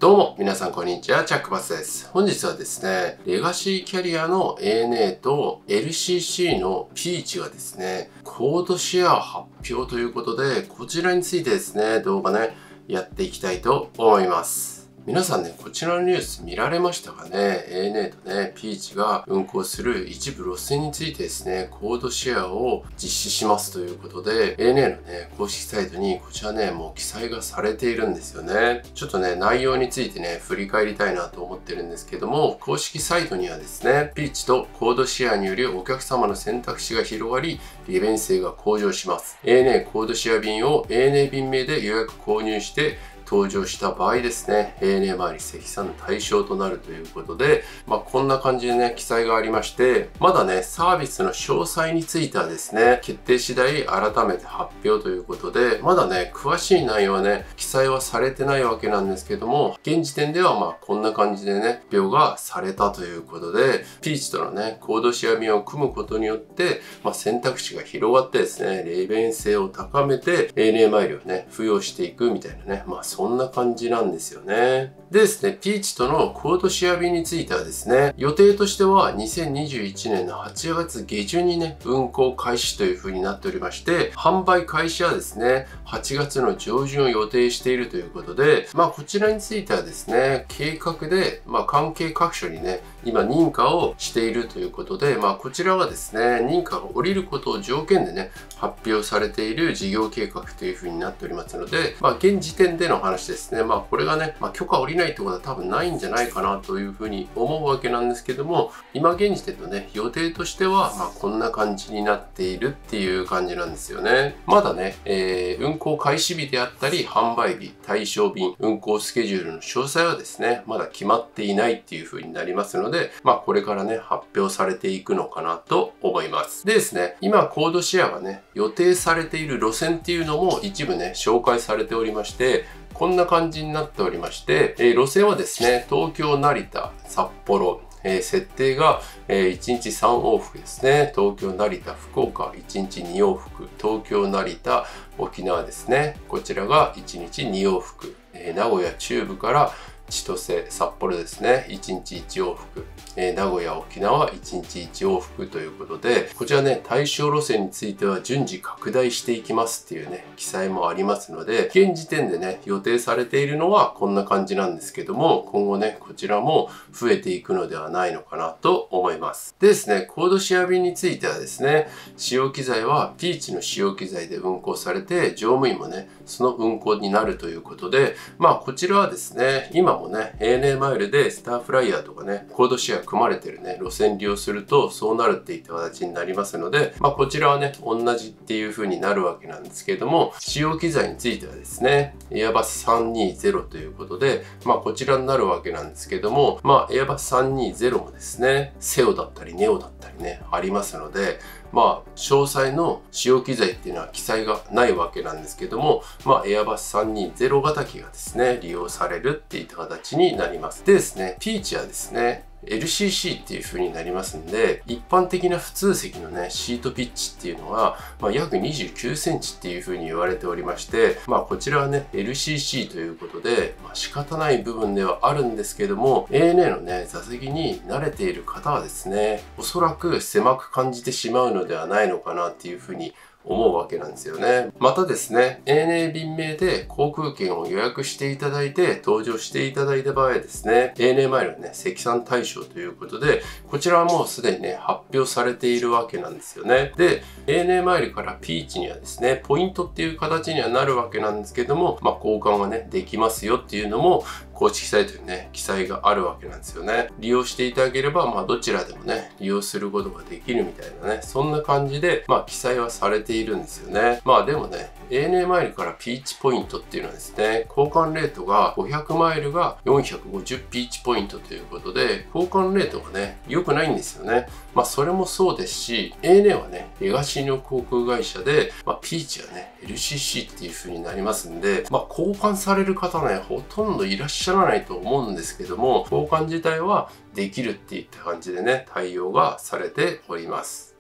どうも、皆さんこんにちは、チャックバスです。本日はですね、レガシーキャリアの ANA と LCC のピーチがですね、コードシェア発表ということで、こちらについてですね、動画ね、やっていきたいと思います。皆さんね、こちらのニュース見られましたかね？ ANA とね、ピーチが運行する一部路線についてですね、コードシェアを実施しますということで、ANA のね、公式サイトにこちらね、もう記載がされているんですよね。ちょっとね、内容についてね、振り返りたいなと思ってるんですけども、公式サイトにはですね、ピーチとコードシェアによりお客様の選択肢が広がり、利便性が向上します。ANA コードシェア便を ANA 便名で予約購入して登場した場合ですね、ANA 周り積算対象となるということで、こんな感じでね、記載がありまして、まだね、サービスの詳細についてはですね、決定次第改めて発表ということで、まだね、詳しい内容はね、記載はされてないわけなんですけども、現時点ではこんな感じでね、発表がされたということで、ピーチとのね、コードシェア便を組むことによって、選択肢が広がってですね、利便性を高めて、ANA マイルをね、付与していくみたいなね、そんな感じなんですよね。でですね、ピーチとのコードシェア便についてはですね、予定としては2021年の8月下旬にね、運行開始という風になっておりまして、販売開始はですね、8月の上旬を予定しているということで、こちらについてはですね、計画で、関係各所にね、今認可をしているということで、こちらはですね、認可が下りることを条件でね、発表されている事業計画という風になっておりますので、現時点での話ですね、これがね、許可下りないってことは多分ないんじゃないかなという風に思うわけなんですけども、今現時点のね、予定としては、こんな感じになっているっていう感じなんですよね。まだね、運行開始日であったり、販売日、対象便、運行スケジュールの詳細はですね、まだ決まっていないっていう風になりますので、これからね、発表されていくのかなと思います。でですね、今コードシェアがね、予定されている路線っていうのも一部ね、紹介されておりまして、こんな感じになっておりまして、路線はですね、東京、成田、札幌、設定が、1日3往復ですね。東京、成田、福岡、1日2往復。東京、成田、沖縄ですね。こちらが1日2往復。名古屋中部から千歳、札幌ですね。1日1往復。名古屋、沖縄、1日1往復ということで、こちらね、対象路線については順次拡大していきますっていうね、記載もありますので、現時点でね、予定されているのはこんな感じなんですけども、今後ね、こちらも増えていくのではないのかなと思います。でですね、コードシェア便についてはですね、使用機材はピーチの使用機材で運行されて、乗務員もね、その運行になるということで、こちらはですね、今もね、ANA マイルでスターフライヤーとかね、コードシェア組まれてるね、路線利用するとそうなるっていった形になりますので、こちらはね、同じっていう風になるわけなんですけれども、使用機材についてはですね、Airbus 320ということで、こちらになるわけなんですけども、Airbus 320もですね、セオだったりネオだったりね、ありますので、詳細の使用機材っていうのは記載がないわけなんですけども、Airbus 320型機がですね、利用されるっていった形になります。でですね、ピーチはですね、LCC っていう風になりますんで、一般的な普通席のね、シートピッチっていうのは、約29センチっていう風に言われておりまして、こちらはね、LCC ということで、仕方ない部分ではあるんですけども、ANA のね、座席に慣れている方はですね、おそらく狭く感じてしまうのではないのかなっていう風に思うわけなんですよね。またですね、ANA 便名で航空券を予約していただいて搭乗していただいた場合はですね、ANA マイルのね、積算対象ということで、こちらはもうすでにね、発表されているわけなんですよね。で、ANA マイルからピーチにはですね、ポイントっていう形にはなるわけなんですけども、交換がね、できますよっていうのも、公式サイトにね、記載があるわけなんですよね。利用していただければ、どちらでもね、利用することができるみたいなね、そんな感じで、記載はされているんですよね。でもね、ANA マイルからピーチポイントっていうのはですね、交換レートが500マイルが450ピーチポイントということで、交換レートがね、良くないんですよね。それもそうですし、ANA はね、レガシーの航空会社で、ピーチはね、LCC っていう風になりますんで、交換される方ね、ほとんどいらっしゃらないと思うんですけども、交換自体はできるっていった感じでね、対応がされております。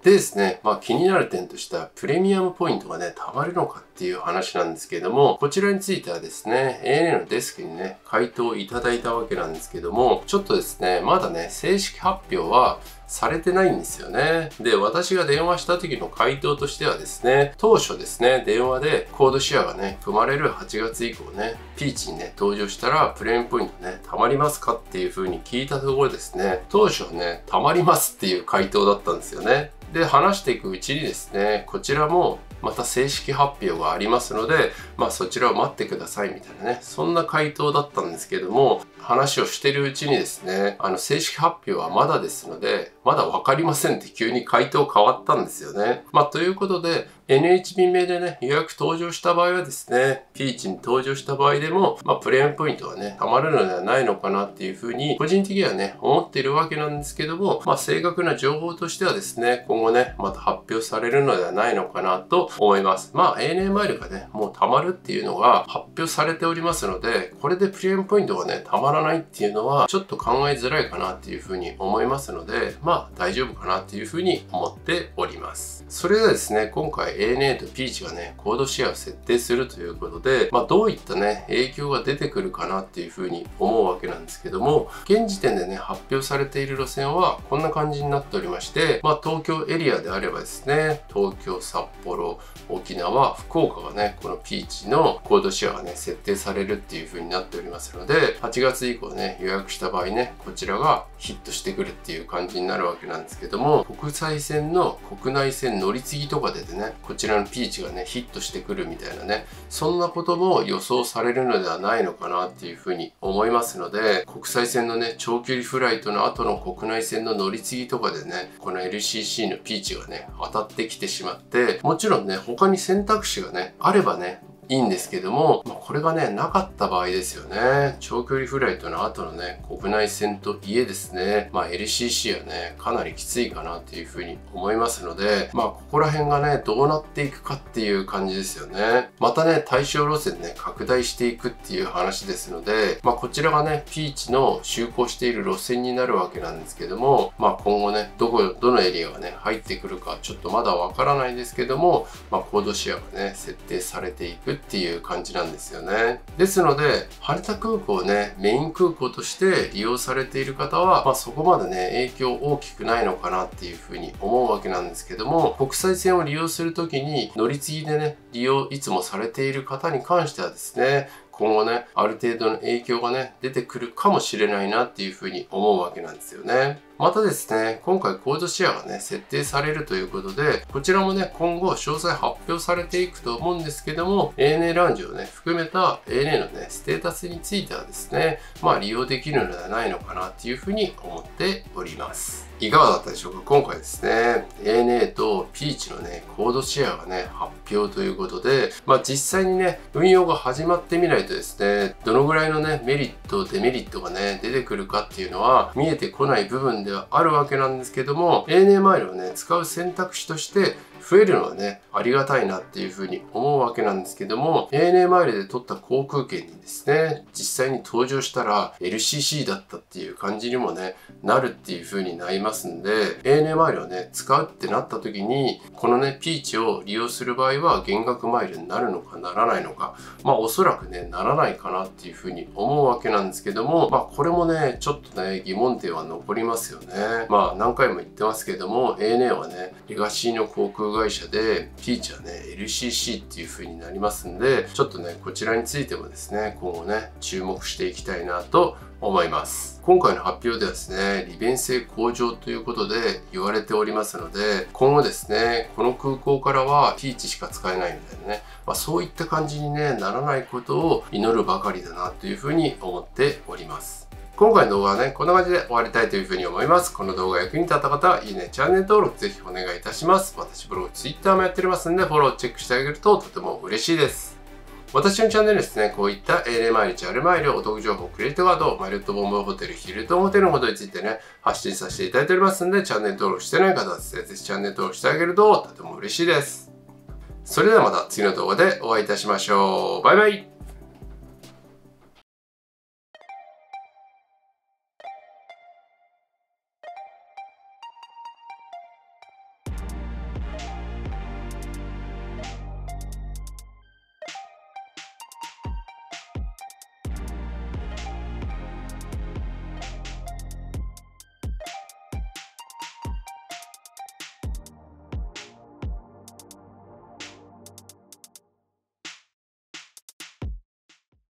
でですね、気になる点としてはプレミアムポイントがね、貯まるのかっていう話なんですけども、こちらについてはですね、ANA のデスクにね、回答をいただいたわけなんですけども、ちょっとですね、まだね、正式発表はされてないんですよね。で、私が電話した時の回答としてはですね、当初ですね、電話でコードシェアがね、組まれる8月以降ね、ピーチにね、登場したらプレミアムポイントね、貯まりますかっていう風に聞いたところですね、当初はね、貯まりますっていう回答だったんですよね。で、話していくうちにですね、こちらもまた正式発表がありますので、そちらを待ってくださいみたいなね、そんな回答だったんですけども、話をしてるうちにですね、正式発表はまだですので、まだわかりませんって急に回答変わったんですよね。ということで、NHB 名でね、予約登場した場合はですね、ピーチに登場した場合でも、プレミアムポイントはね、貯まるのではないのかなっていうふうに、個人的にはね、思っているわけなんですけども、正確な情報としてはですね、今後ね、また発表されるのではないのかなと思います。ANA マイルがね、もう貯まるっていうのが発表されておりますので、これでプレミアムポイントがね、貯まらないっていうのは、ちょっと考えづらいかなっていうふうに思いますので、大丈夫かなっていうふうに思っております。それではですね、今回 ANA とピーチがね、コードシェアを設定するということで、どういったね、影響が出てくるかなっていうふうに思うわけなんですけども、現時点でね、発表されている路線はこんな感じになっておりまして、東京エリアであればですね、東京、札幌、沖縄、福岡がね、このピーチのコードシェアがね、設定されるっていう風になっておりますので、8月以降ね、予約した場合ね、こちらがヒットしてくるっていう感じになるわけなんですけども、国際線の国内線乗り継ぎとかでね、こちらのピーチがね、ヒットしてくるみたいなね、そんなことも予想されるのではないのかなっていう風に思いますので、国際線のね、長距離フライトの後の国内線の乗り継ぎとかでね、この LCC のピーチがね、当たってきてしまって、もちろんね、他に選択肢がね、あればね、いいんですけども、これがね、なかった場合ですよね。長距離フライトの後のね、国内線といえですね、LCC はね、かなりきついかなっていうふうに思いますので、ここら辺がね、どうなっていくかっていう感じですよね。またね、対象路線ね、拡大していくっていう話ですので、こちらがね、ピーチの就航している路線になるわけなんですけども、今後ね、どのエリアがね、入ってくるかちょっとまだわからないですけども、コードシェアがね、設定されていくっていう感じなんですよね。ですので、羽田空港をね、メイン空港として利用されている方は、そこまでね、影響大きくないのかなっていうふうに思うわけなんですけども、国際線を利用するときに乗り継ぎでね、利用いつもされている方に関してはですね、今後ね、ある程度の影響がね、出てくるかもしれないなっていうふうに思うわけなんですよね。またですね、今回コードシェアがね、設定されるということで、こちらもね、今後詳細発表されていくと思うんですけども、ANA ラウンジをね、含めた ANA のね、ステータスについてはですね、利用できるのではないのかなっていうふうに思っております。いかがだったでしょうか。今回ですね、ANA とピーチのね、コードシェアがね、発表ということで、実際にね、運用が始まってみないとですね、どのぐらいのね、メリット、デメリットがね、出てくるかっていうのは見えてこない部分ではあるわけなんですけども、ANA マイルをね、使う選択肢として増えるのはね、ありがたいなっていうふうに思うわけなんですけども、ANA マイルで取った航空券にですね、実際に登場したら LCC だったっていう感じにもね、なるっていうふうになりますんで、ANA マイルをね、使うってなった時に、このね、ピーチを利用する場合は減額マイルになるのかならないのか、おそらくね、ならないかなっていうふうに思うわけなんですけども、これもね、ちょっとね、疑問点は残りますよね。何回も言ってますけども、ANA はね、レガシーの航空会社で、ピーチはね、LCC っていう風になりますんで、ちょっとね、こちらについてもですね、今後ね、注目していきたいなと思います。今回の発表ではですね、利便性向上ということで言われておりますので、今後ですね、この空港からはピーチしか使えないみたいなね、そういった感じにね、ならないことを祈るばかりだなという風に思っております。今回の動画はね、こんな感じで終わりたいというふうに思います。この動画が役に立った方は、いいね、チャンネル登録ぜひお願いいたします。私ブログ、Twitter もやっておりますので、フォローチェックしてあげるととても嬉しいです。私のチャンネルですね、こういった ANA 毎日あるマイル、お得情報、クレジットカード、マイルットボンボイホテル、ヒルトンホテルのことについてね、発信させていただいておりますので、チャンネル登録してない方はですね、ぜひチャンネル登録してあげるととても嬉しいです。それではまた次の動画でお会いいたしましょう。バイバイ。